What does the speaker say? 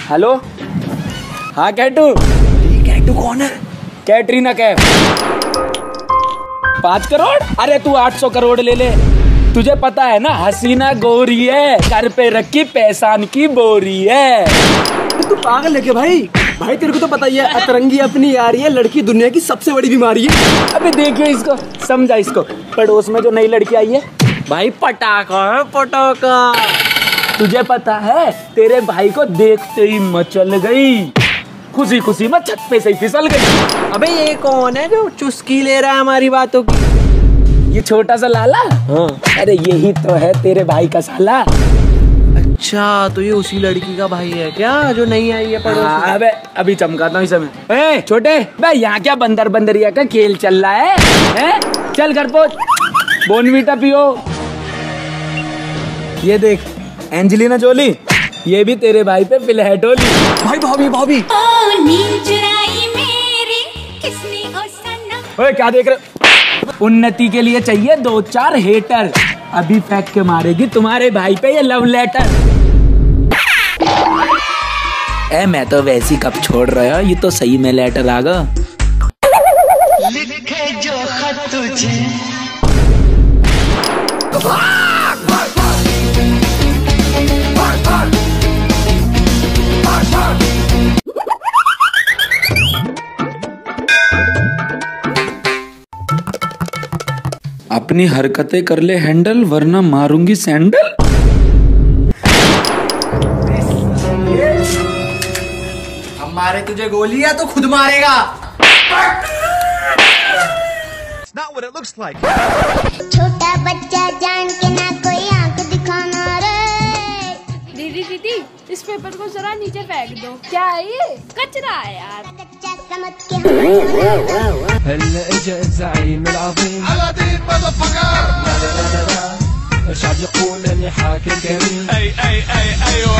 Hello, हाँ कैटू। ये कैटू कौन है? कैटरीना कैफ। 5 करोड़? अरे तू 800 करोड़ ले ले। तुझे पता है ना, हसीना गोरी है, घर पे रखी पैसान की बोरी है। तू पागल है क्या भाई? भाई तेरे को तो पता ही है, अतरंगी अपनी आ रही है, लड़की दुनिया की सबसे बड़ी बीमारी है। अबे देखियो इसको, समझा इसको। पड़ोस में जो नई लड़की आई है भाई, पटाखा है पटाखा। तुझे पता है, तेरे भाई को देखते ही मचल गई, खुशी खुशी में छत पे से ही फिसल गई। अबे ये कौन है जो चुस्की ले रहा है हमारी बातों की? ये छोटा सा लाला? हाँ। अरे यही तो है तेरे भाई का साला। अच्छा, तो ये उसी लड़की का भाई है क्या जो नहीं आई है पड़ोस में? अबे अभी चमकाता हूँ इस समय। ए छोटे बे, यहाँ क्या बंदर बंदरिया का खेल चल रहा है? चल घर पहुंच, बोनवीटा पियो। ये देख एंजेलिना जोली, ये भी तेरे भाई पे फिलहट होली। भाई भाभी भाभी। ओए क्या देख रहे? उन्नति के लिए चाहिए 2-4 हेटर, अभी फेंक के मारेगी तुम्हारे भाई पे ये लव लेटर। मैं तो वैसी कब छोड़ रहा है, ये तो सही में लेटर आ गया। लिखे जो खत तुझे। अपनी हरकतें कर ले हैंडल, वरना मारूंगी सैंडल। हम मारे तुझे गोली या तो खुद मारेगा। छोटा बच्चा जान के ना कोई आंख दिखाना रे। दीदी दीदी, इस पेपर को जरा नीचे फेंक दो। क्या है ये? कचरा है यार। कच्चा समझ के هلا اجا الزعيم العظيم علادين مدفقر الشعب يقول اني حاكم كريم اي